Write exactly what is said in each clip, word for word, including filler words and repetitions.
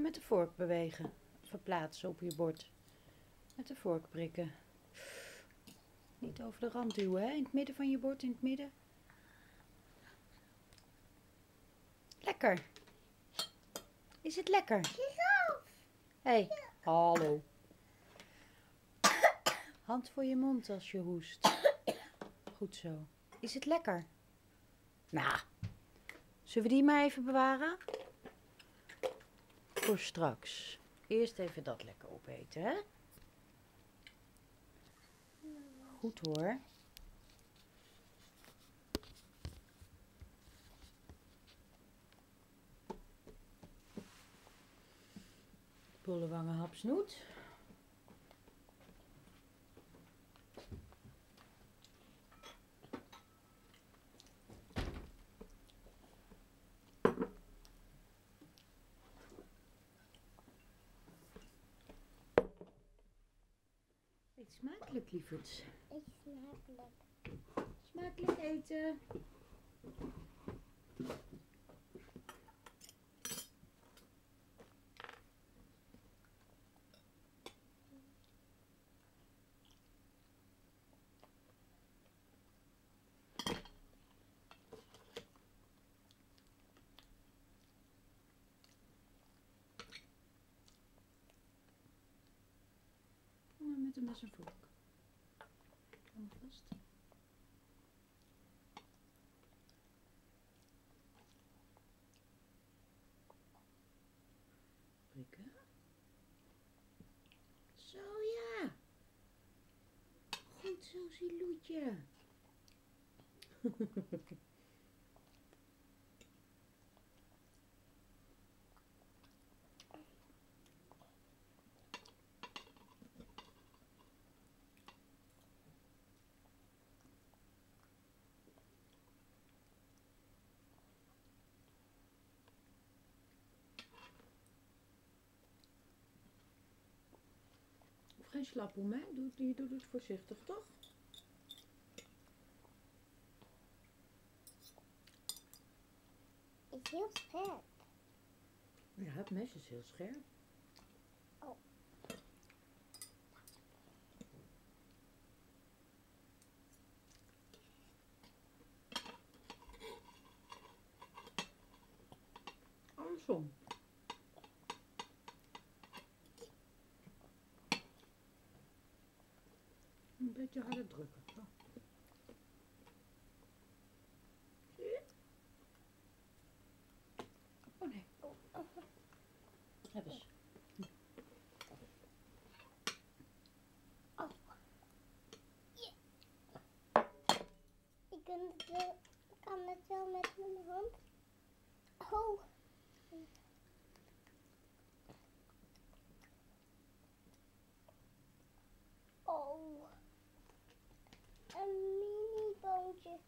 met de vork bewegen. Verplaatsen op je bord. Met de vork prikken. Niet over de rand duwen, hè? In het midden van je bord, in het midden. Lekker. Is het lekker? Hé, hey, hallo. Hand voor je mond als je hoest. Goed zo. Is het lekker? Nou, zullen we die maar even bewaren? Voor straks. Eerst even dat lekker opeten, hè? Goed hoor. Bollewangen hapsnoet. Eet smakelijk, lieverds. Eet smakelijk. Smakelijk eten. Met een mes en vork. Kom vast. Prikken. Zo ja. Goed zo, Siloetje. Geen slap om, hè? Doe, je doet het voorzichtig, toch? Het is heel scherp. Ja, het mes is heel scherp. Oh. Andersom. Een beetje harder drukken. Zo. Zie je? Oh nee. Heb eens. Oh. Yeah. Ik kan het wel, ik kan het wel met mijn hand. Oh. Oh. Een mini boontje.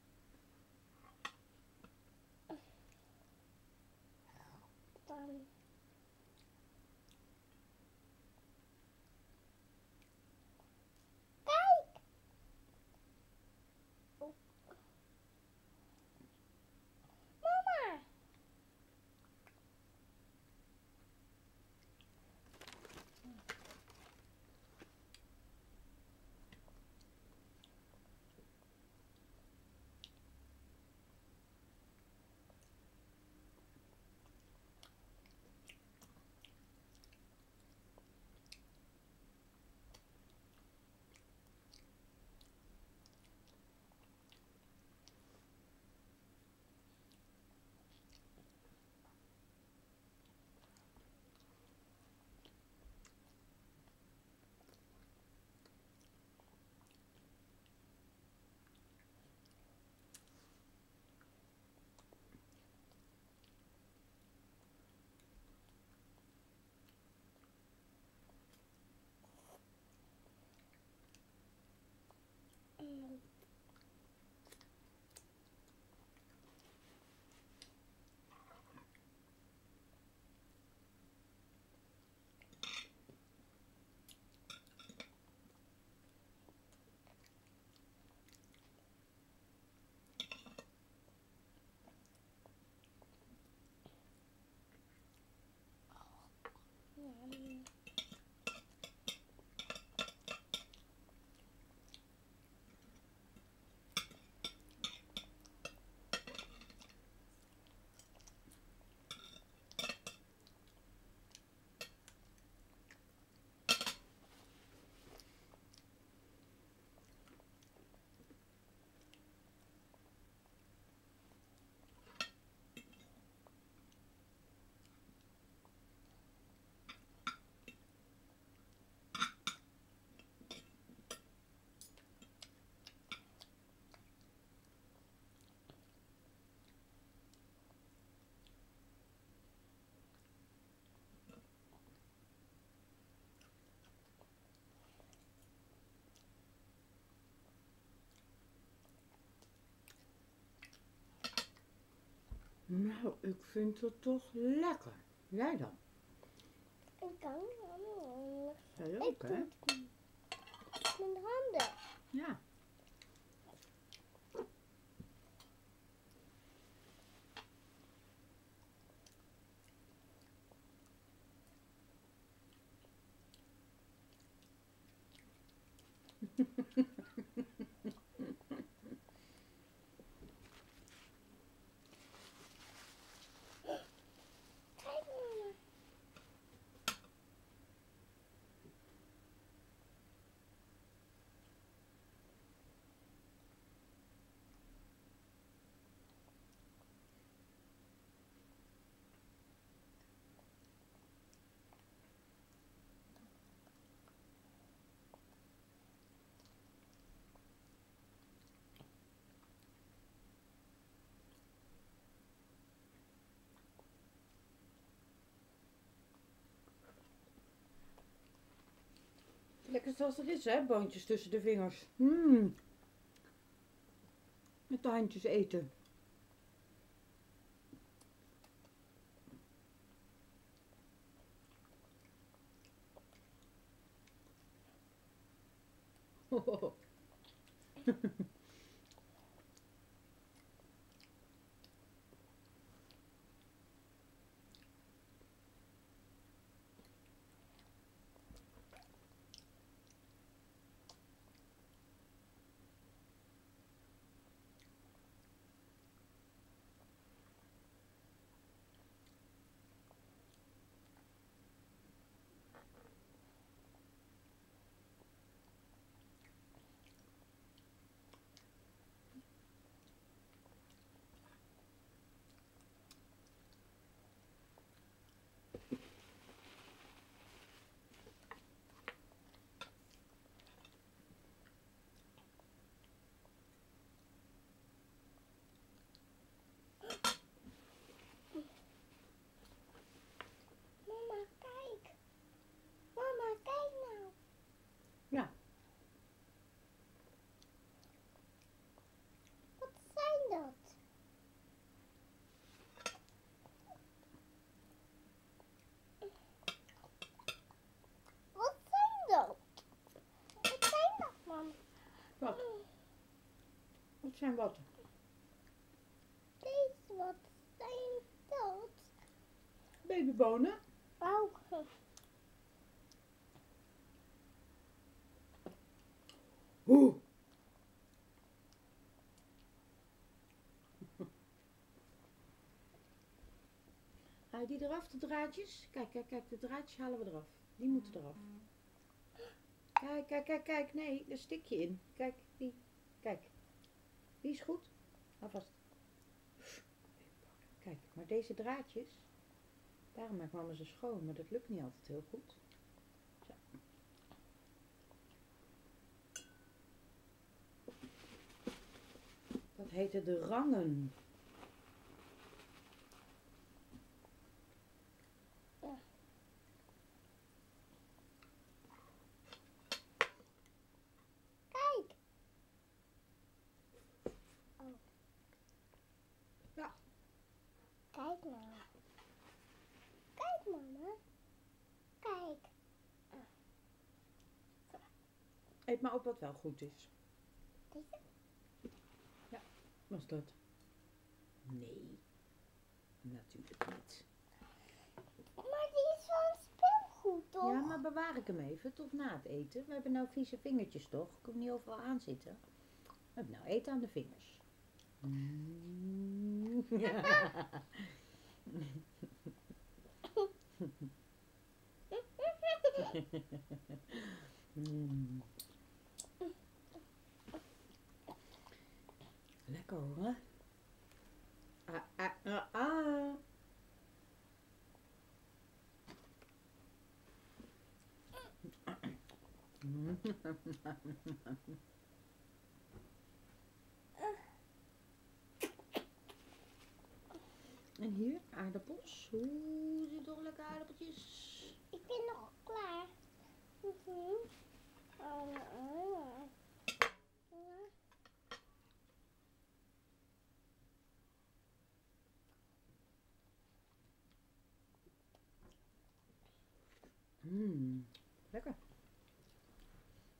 Dan. Kijk! Oh. Mama! Nou, ik vind het toch lekker. Jij dan? Ik kan niet. Jij Ik ook, doe hè? het niet. Met de handen. Ja. Kijk mama. Lekker zoals het is, hè? Boontjes tussen de vingers. Mm. Met de handjes eten. Oh. Mama, kijk. Mama, kijk nou. Ja. Wat zijn dat? Wat zijn dat? Wat zijn dat, mama? Wat? Wat zijn wat? Deze, wat zijn dat? Babybonen. Oh. Oeh. Haal je die eraf, de draadjes? Kijk, kijk, kijk, de draadjes halen we eraf. Die moeten eraf. Kijk, kijk, kijk, kijk. Nee, daar stik je in. Kijk, die. Kijk. Die is goed. Hou vast. Kijk, maar deze draadjes, daarom maakt mama ze schoon, maar dat lukt niet altijd heel goed. Zo. Dat heten de rangen. Kijk. Oh. Ja. Kijk nou. Kijk, mama. Kijk. Eet maar op wat wel goed is. Deze? Was dat? Nee. Natuurlijk niet. Maar die is van speelgoed, toch? Ja, maar bewaar ik hem even tot na het eten. We hebben nou vieze vingertjes toch? Ik kan niet overal aan zitten. We hebben nou eten aan de vingers. Mm. Ja. Mm. Lekker hoor. Ah, ah, ah, ah. En hier, aardappels. Oeh, zit toch lekker aardappeltjes. Ik ben nog klaar. Mhm. Oh, oh.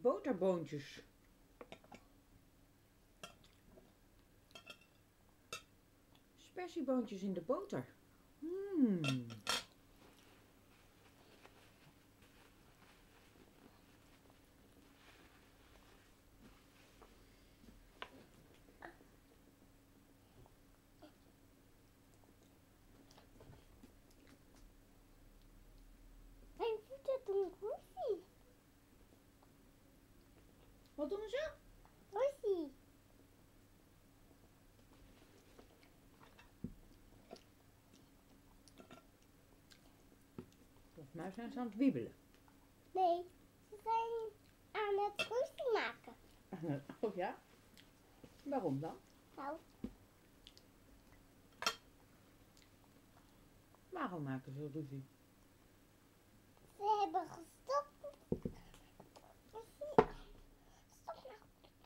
boterboontjes. Spersieboontjes in de boter. Mm. Mijn voeten doen roesie. Wat doen ze? Roesie. Volgens mij zijn ze aan het wiebelen. Nee, ze zijn aan het roesie maken. Oh ja? Waarom dan? Nou, Waarom maken ze ruzie? ze hebben gestopt. Roesie. Stop nou.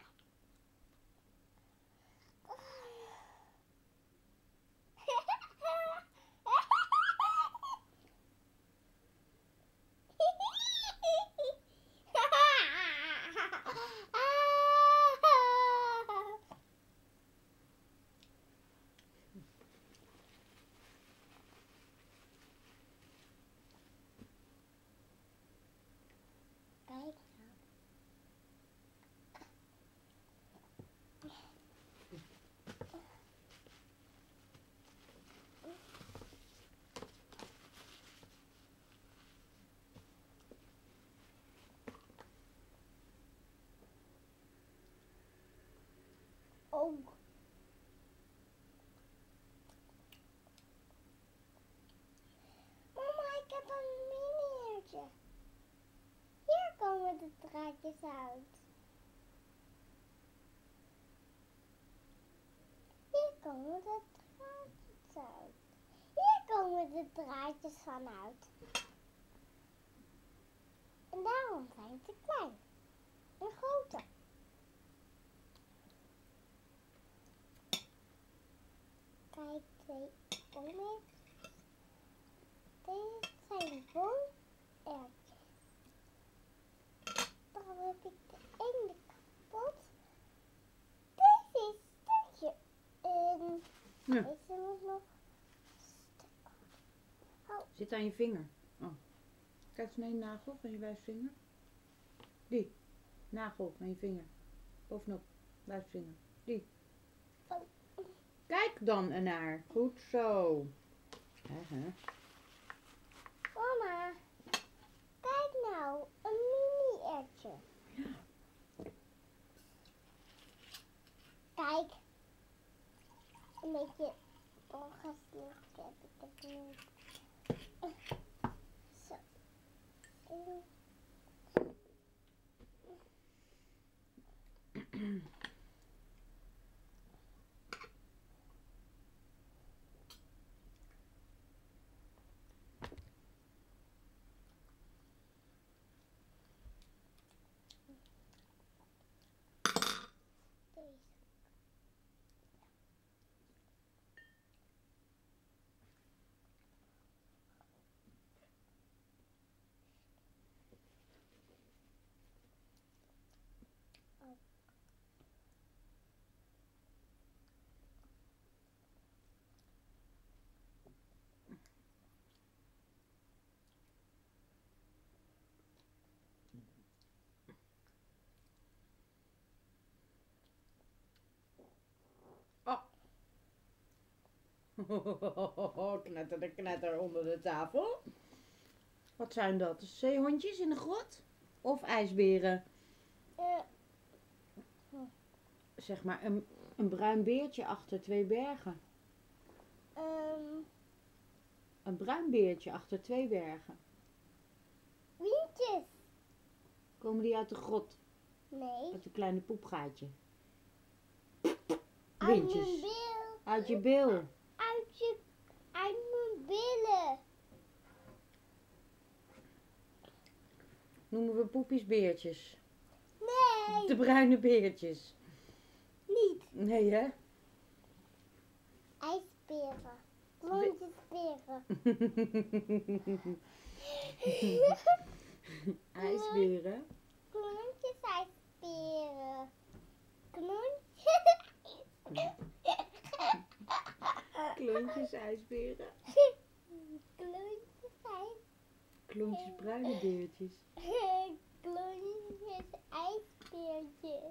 Kijk nou. Oh. Mama, ik heb een mini-eertje. Hier komen de draadjes uit. Hier komen de draadjes uit. Hier komen de draadjes vanuit. En daarom zijn ze klein en groter. Kijk, twee bomen. Dit zijn boomertjes. Dan heb ik de ene kapot. Deze is een stukje. En Ja. deze moet nog een stuk. Oh, Zit aan je vinger. Oh. Kijk eens naar je nagel van je wijsvinger. Die. Nagel van je vinger. Bovenop. Wijsvinger. Die. oh. Kijk dan ernaar. Goed zo. Aha. Mama, kijk nou, een mini-ertje. Kijk. Een beetje ongeslikt heb ik het nu. Zo. En- Deze. Oh. Oh. Knetter de knetter onder de tafel. Wat zijn dat? Zeehondjes in de grot? Of ijsberen? Eh, Zeg maar een, een bruin beertje achter twee bergen. ehm, Een bruin beertje achter twee bergen. wientjes. Komen die uit de grot? Nee. Uit een kleine poepgaatje. Uit mijn Windjes. bil. Uit je bil. Uit je, uit mijn billen. Noemen we poepies beertjes. Nee, De bruine beertjes. niet. Nee hè? IJsberen. Lontjesberen. IJsberen. Klontjes Klontjes ijsberen. Klontjes ijs. Klontjes bruine beertjes. Klontjes ijsbeertjes.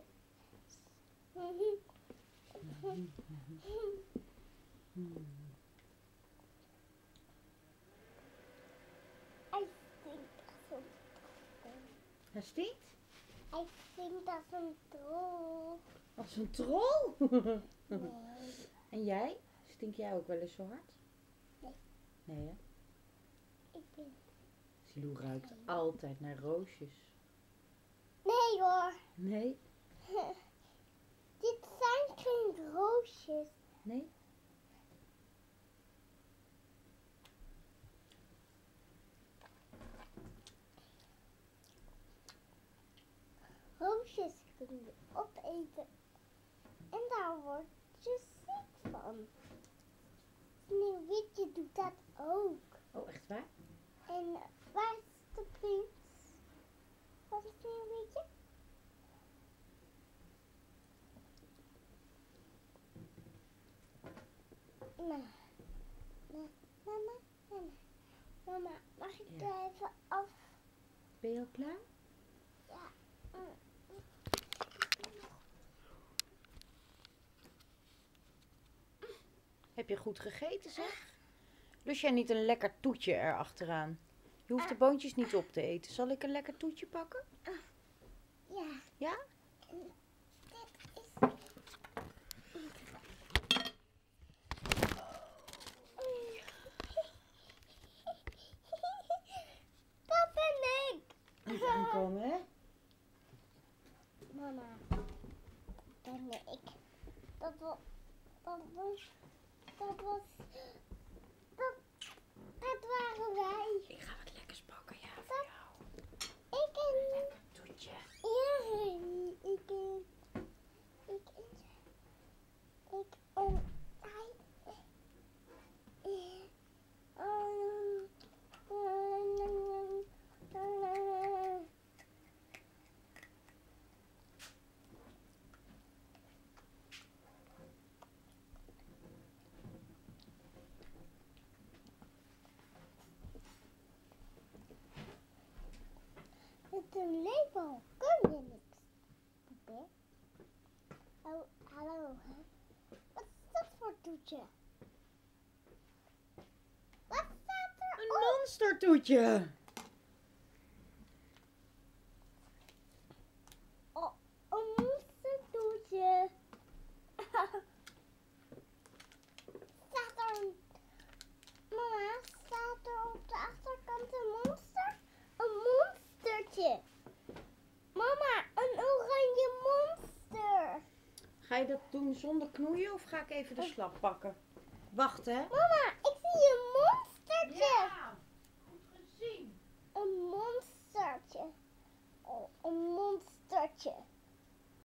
Hij stinkt als een Hij stinkt? Hij stinkt als een troll. Als een troll? Nee. En jij? Stink jij ook wel eens zo hard? Nee. Nee, hè? Ik ben... Silou ruikt altijd naar roosjes. Nee hoor. Nee? Dit zijn geen roosjes. Nee? Roosjes kun je opeten. En daar word je ziek van. Sneeuwwitje doet dat ook. Oh, echt waar? En waar is de prins van Sneeuwwitje? Nou, nou, mama, mama, mama, mag ik Ja. er even af? Ben je al klaar? Ja. mm. Heb je goed gegeten, zeg? Lust jij niet een lekker toetje erachteraan? Je hoeft de boontjes niet op te eten. Zal ik een lekker toetje pakken? Ja. Ja? En dit is... Dat ben ik. Even aankomen, hè? Mama, dat ben ik. Dat was... Dat was... Dat was... Dat, dat waren wij. Ik ga wat lekkers pakken, ja, voor jou. Ik en... Toetje. Ja, ik en... Ik en... Ik en... Hij... Met een lepel kun je niks. Poepé. Oh, hallo. Hè? Wat is dat voor toetje? Wat staat er Een op? monstertoetje. Oh, een monstertoetje. Staat er een... Mama, staat er op de achterkant een monster? Een monstertje. Mama, een oranje monster. Ga je dat doen zonder knoeien of ga ik even de slap pakken? Wacht, hè? Mama, ik zie een monstertje. goed gezien. Een monstertje. Oh, een monstertje.